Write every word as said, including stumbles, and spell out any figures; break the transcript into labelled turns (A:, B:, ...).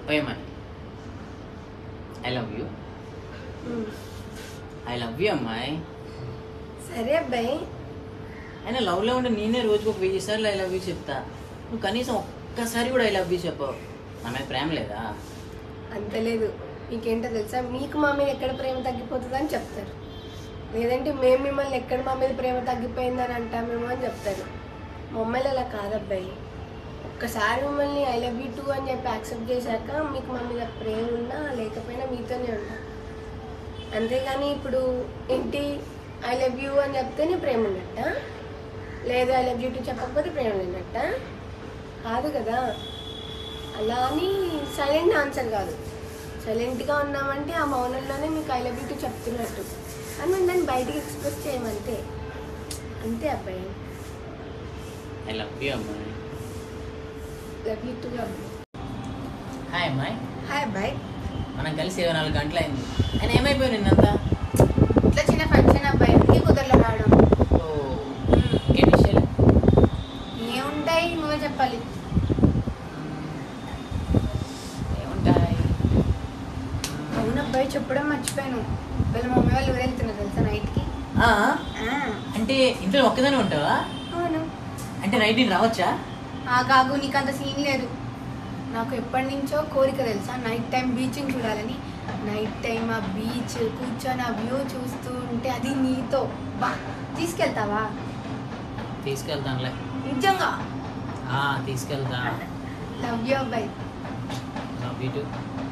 A: ఓయ్ అమ్మాయి, I love you. I love you అమ్మాయి.
B: సరే అబ్బాయి.
A: అయినా లవ్లో ఉంటే నేనే రోజుకు ఒక వెయ్యి సార్లు ఐ లవ్ యూ చెప్తా. నువ్వు కనీసం ఒక్కసారి కూడా ఐ లవ్ యూ చెప్పవు. నా మీద ప్రేమ లేదా?
B: అంత లేదు. మీకేంటో తెలుసా, మీకు మా మీద ఎక్కడ ప్రేమ తగ్గిపోతుందని అని చెప్తారు, లేదంటే మేము మిమ్మల్ని ఎక్కడ మా మీద ప్రేమ తగ్గిపోయిందని అంటామేమో అని చెప్తారు. మమ్మల్ని అలా కాదబ్బాయి. ఒక్కసారి మిమ్మల్ని ఐ లవ్ యూ టూ అని చెప్పి యాక్సెప్ట్ చేశాక మీకు మా మీద ప్రేమ ఉన్నా లేకపోయినా మీతోనే ఉంటా. అంతేగాని ఇప్పుడు ఏంటి ఐ లవ్ యూ అని చెప్తేనే ప్రేమ ఉన్నట్ట, లేదు ఐ లవ్ యూ టూ చెప్పకపోతే ప్రేమ ఉన్నట్ట కాదు కదా. అలా అని సైలెంట్ ఆన్సర్ కాదు. సైలెంట్గా ఉన్నామంటే ఆ మౌనంలోనే మీకు ఐ లవ్ యూ టూ చెప్తున్నట్టు అని మేము దాన్ని బయటికి ఎక్స్ప్రెస్ చేయమంతే. అంతే అబ్బాయి.
A: ఐ లవ్ యూ అమ్మాయి.
B: లవ్ యూ టూ అబ్బాయి.
A: హాయ్ అమ్మాయి.
B: హాయ్ అబ్బాయి.
A: మనం కలిసి ఇరవై నాలుగు గంటలు అయింది. ఆయన ఏమైపోయావు నిన్నంతా?
B: ఇట్లా చిన్న ఫంక్షన్ అబ్బాయి, నీ కుదరలో రావడం.
A: ఓ, ఇంకేం విషయాలు?
B: ఏముంటాయి, నువ్వే చెప్పాలి.
A: ఏముంటాయి?
B: అవును అబ్బాయి, చెప్పడం మర్చిపోయాను. వీళ్ళ మమ్మీ వాళ్ళు ఊరు వెళ్తున్నారు తెలుసా నైట్కి.
A: అంటే ఇంట్లో ఒక్కదానే ఉంటావా?
B: అవును.
A: అంటే నైట్ నేను రావచ్చా?
B: ఆ కాగు, నీకు అంత సీన్ లేదు. నాకు ఎప్పటి నుంచో కోరిక తెలుసా, నైట్ టైం బీచ్ని చూడాలని. నైట్ టైం ఆ బీచ్ కూర్చొని ఆ వ్యూ చూస్తూ ఉంటే, అది నీతో బా. తీసుకెళ్తావా?
A: తీసుకెళ్తానులే.
B: నిజంగా?
A: తీసుకెళ్తా.
B: లవ్ యూ అబ్బాయి.
A: Love you two.